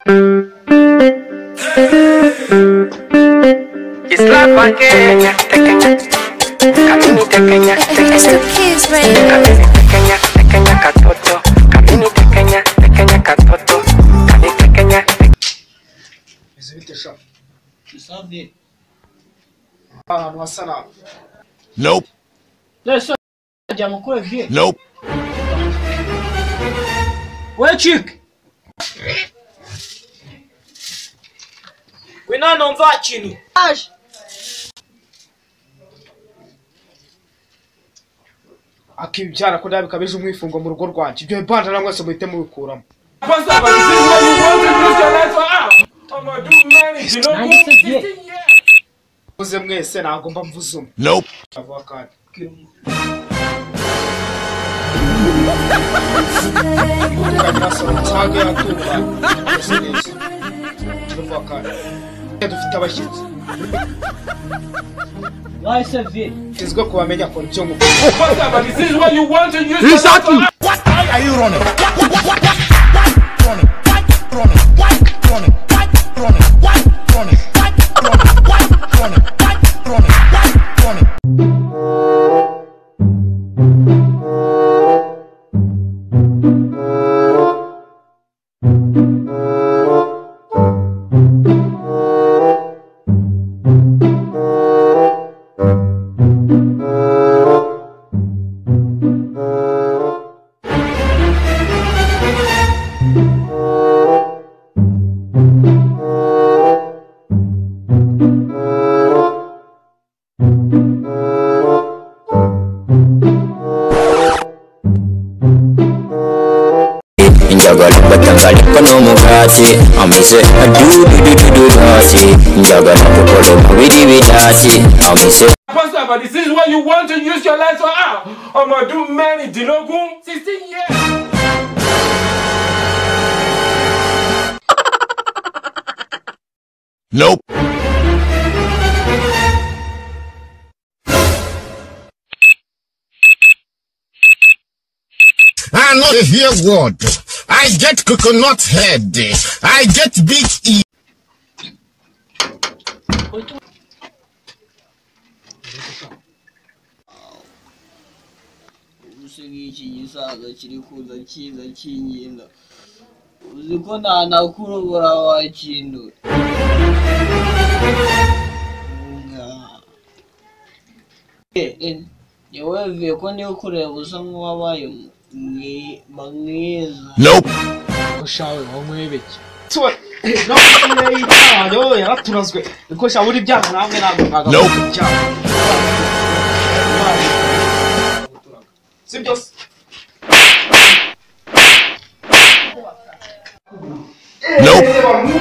Isla pequeña, pequeña, camini pequeña, pequeña, camini pequeña, pequeña catoto, camini pequeña, pequeña catoto, camini pequeña. Izibite sha. Isabi. Ahantu hasa nabi. Nope. Lesa ajya mukore vie. Nope. We chick. We nano mva chini. Ash. Akibyara ko ndabi kabije umwifungo mu rugo rwanje. Ibyo banda namwe se muhite mubikuramo. Uze mwese nagomba mvuze umwe. Nope. Avuga kandi. Dufite abashyitsi Why vie? tizwe kubamenya ko byo mu This is what you want to use. Exactly. What are you running? Njagala batangale kono mugati amise do dati njagala kokolo mubiri bidati amise. Pastor, but this is what you want to use your life for. I'm gonna do many dilogun 16 years. Nope. I know you hear word. I get coconut head. I get big E. Usiki yisaga kiri kuza kiza kinyinda. Uziko nanakurubura wa kintu. Yewe vie ko ndi kureba usa nk'uwabaye mwiza. Nope. ushawe wamwebeke twa no yo yaraturazwe niko shaburi ibyaha namwe ntabwo Nope. sibyo Nope.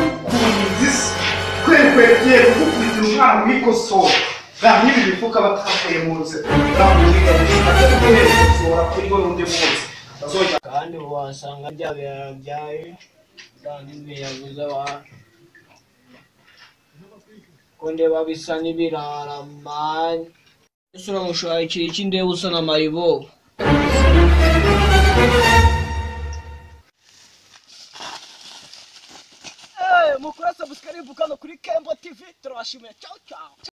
kwekwegiye kukubita umwana wikosora bamwe bifuka batavuye mu nzira bamuhiga kugira kuri go undi munsi bazoja Kandi wasanga byaye kandi biyaguza wa konde babisa n'ibirara man usura mushaye iki ndebe usa na mayibo mukora subscribe kuri Kembo TV turabashimiye ciao ciao.